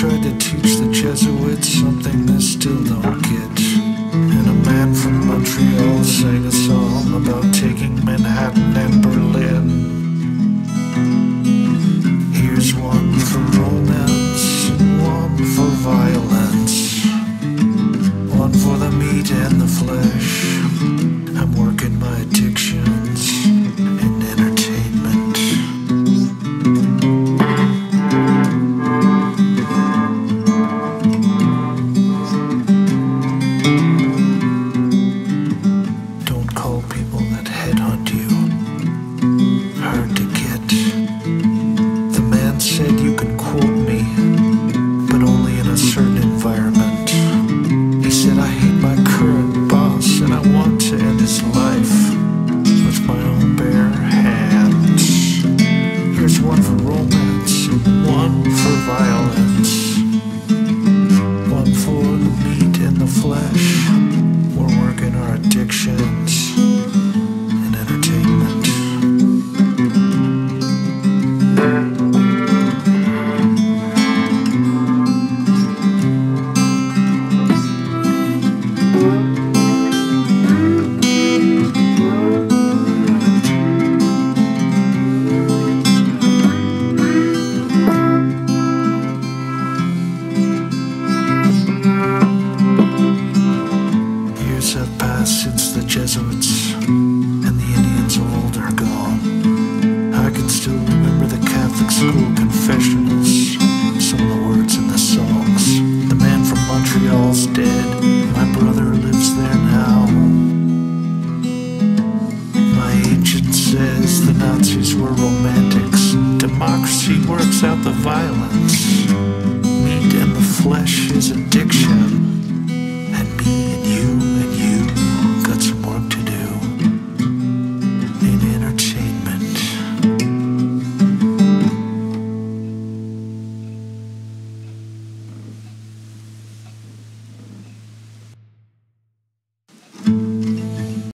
tried to teach the Jesuits something they still don't get. And a man from Montreal sang a song about taking Manhattan and Berlin. Here's one for romance, one for violence, one for the meat and the flesh. I'm working my addictions in entertainment. Don't call people that headhunt you hard to get. The man said you can quote me, but only in a certain environment. He said I hate my current boss and I want to end his life with my own bare hands. Here's one for romance, one for violence, one for the meat and the flesh. We're working our addictions in entertainment. Years have passed since the Jesuits and the Indians old are gone. I can still remember the Catholic school confessionals, some of the words in the songs. The man from Montreal's dead, my brother lives there now. My agent says the Nazis were romantics. Democracy works out the violence. Meat and the flesh is addiction.